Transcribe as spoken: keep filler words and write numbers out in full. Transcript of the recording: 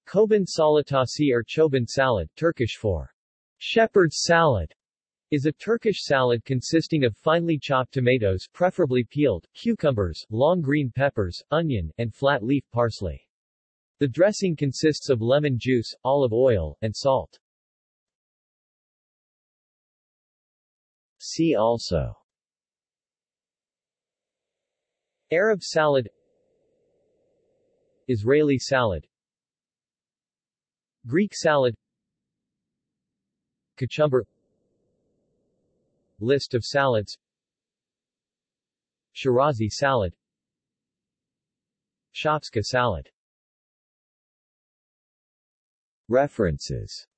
Çoban salatası or Çoban salad, Turkish for shepherd's salad, is a Turkish salad consisting of finely chopped tomatoes, preferably peeled, cucumbers, long green peppers, onion, and flat-leaf parsley. The dressing consists of lemon juice, olive oil, and salt. See also: Arab salad, Israeli salad, Greek salad, Cucumber, List of salads, Shirazi salad, Shopska salad. References.